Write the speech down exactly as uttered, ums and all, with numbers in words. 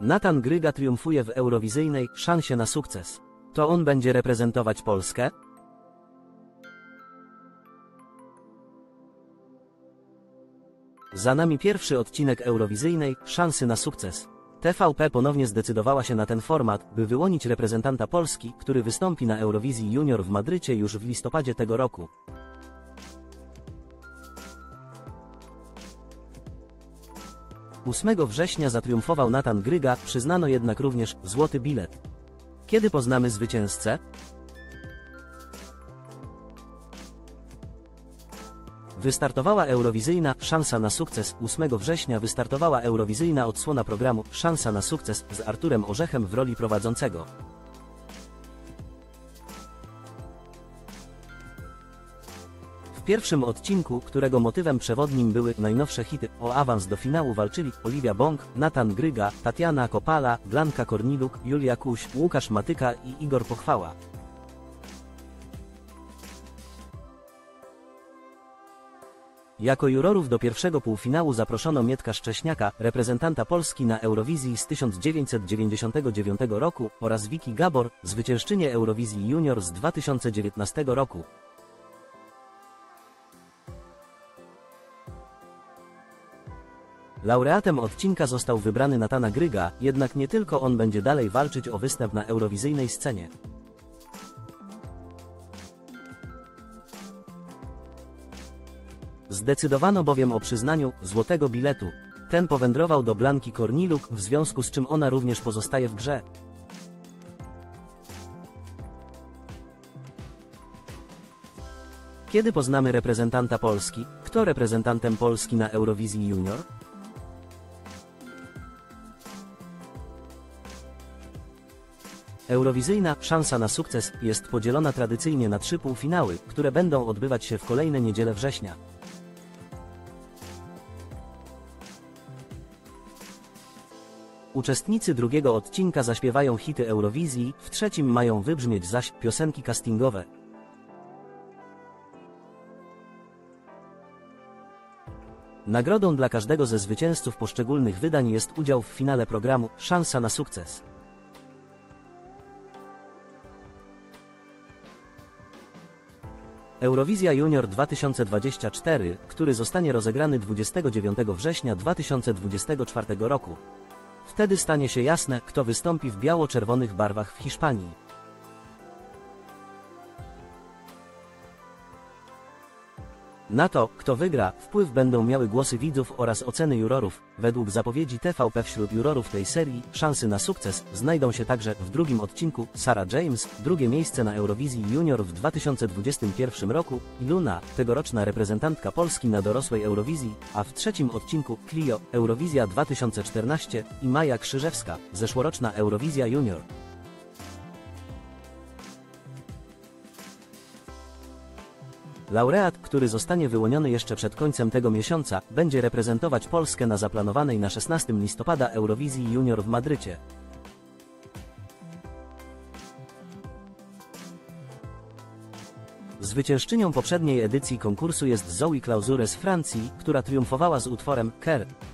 Nathan Gryga triumfuje w eurowizyjnej Szansie na sukces. To on będzie reprezentować Polskę? Za nami pierwszy odcinek eurowizyjnej Szansy na sukces. T V P ponownie zdecydowała się na ten format, by wyłonić reprezentanta Polski, który wystąpi na Eurowizji Junior w Madrycie już w listopadzie tego roku. ósmego września zatriumfował Nathan Gryga, przyznano jednak również złoty bilet. Kiedy poznamy zwycięzcę? Wystartowała eurowizyjna Szansa na sukces. ósmego września wystartowała eurowizyjna odsłona programu Szansa na sukces z Arturem Orzechem w roli prowadzącego. W pierwszym odcinku, którego motywem przewodnim były najnowsze hity, o awans do finału walczyli Oliwia Bąk, Nathan Gryga, Tatiana Kopala, Blanka Korniluk, Julia Kuś, Łukasz Matyka i Igor Pochwała. Jako jurorów do pierwszego półfinału zaproszono Mietka Szcześniaka, reprezentanta Polski na Eurowizji z tysiąc dziewięćset dziewięćdziesiątego dziewiątego roku, oraz Wiki Gabor, zwyciężczynię Eurowizji Junior z dwa tysiące dziewiętnastego roku. Laureatem odcinka został wybrany Nathan Gryga, jednak nie tylko on będzie dalej walczyć o występ na eurowizyjnej scenie. Zdecydowano bowiem o przyznaniu złotego biletu. Ten powędrował do Blanki Korniluk, w związku z czym ona również pozostaje w grze. Kiedy poznamy reprezentanta Polski? Kto reprezentantem Polski na Eurowizji Junior? Eurowizyjna Szansa na sukces jest podzielona tradycyjnie na trzy półfinały, które będą odbywać się w kolejne niedziele września. Uczestnicy drugiego odcinka zaśpiewają hity Eurowizji, w trzecim mają wybrzmieć zaś piosenki castingowe. Nagrodą dla każdego ze zwycięzców poszczególnych wydań jest udział w finale programu Szansa na sukces. Eurowizja Junior dwa tysiące dwudziesty czwarty, który zostanie rozegrany dwudziestego dziewiątego września dwa tysiące dwudziestego czwartego roku. Wtedy stanie się jasne, kto wystąpi w biało-czerwonych barwach w Hiszpanii. Na to, kto wygra, wpływ będą miały głosy widzów oraz oceny jurorów. Według zapowiedzi T V P wśród jurorów tej serii Szansy na sukces znajdą się także w drugim odcinku Sarah James, drugie miejsce na Eurowizji Junior w dwa tysiące dwudziestym pierwszym roku, i Luna, tegoroczna reprezentantka Polski na dorosłej Eurowizji, a w trzecim odcinku Clio, Eurowizja dwa tysiące czternaście, i Maja Krzyżewska, zeszłoroczna Eurowizja Junior. Laureat, który zostanie wyłoniony jeszcze przed końcem tego miesiąca, będzie reprezentować Polskę na zaplanowanej na szesnastego listopada Eurowizji Junior w Madrycie. Zwyciężczynią poprzedniej edycji konkursu jest Zoe Clauzure z Francji, która triumfowała z utworem Care.